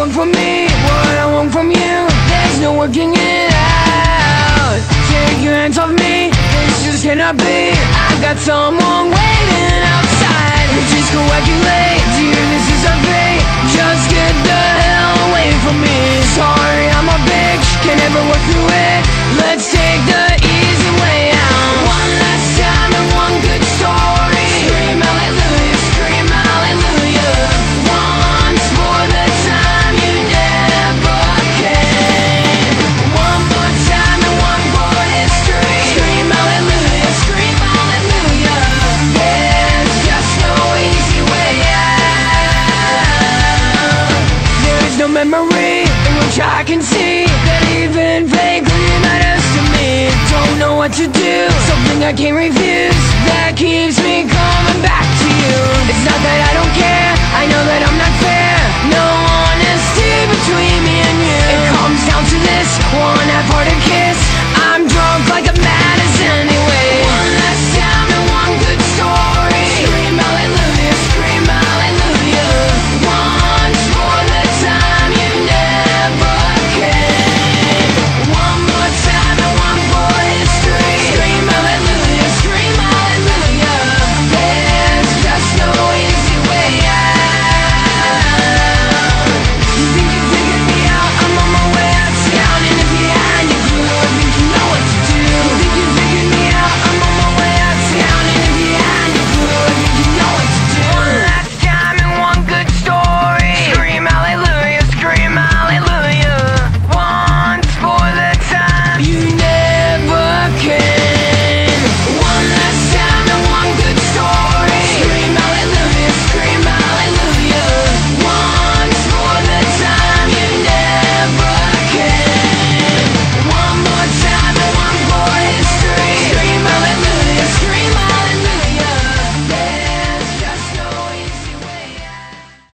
want from me, what I want from you, there's no working it out. Take your hands off me, this just cannot be. I've got someone waiting outside. We just coagulate, dear, this is our fate. Just get the hell away from me. Sorry, I'm a bitch, can't ever work through it. Let's take the easy way out. One last time and one good story. Scream hallelujah, scream hallelujah. Once for the time you never came. One more time and one for history. Scream hallelujah, scream hallelujah. There's just no easy way out. There is no memory in which I can see that even vaguely matters to me. Don't know what to do, something I can't refuse, that keeps me coming back to you. It's not that I don't care, I know that I'm not fair.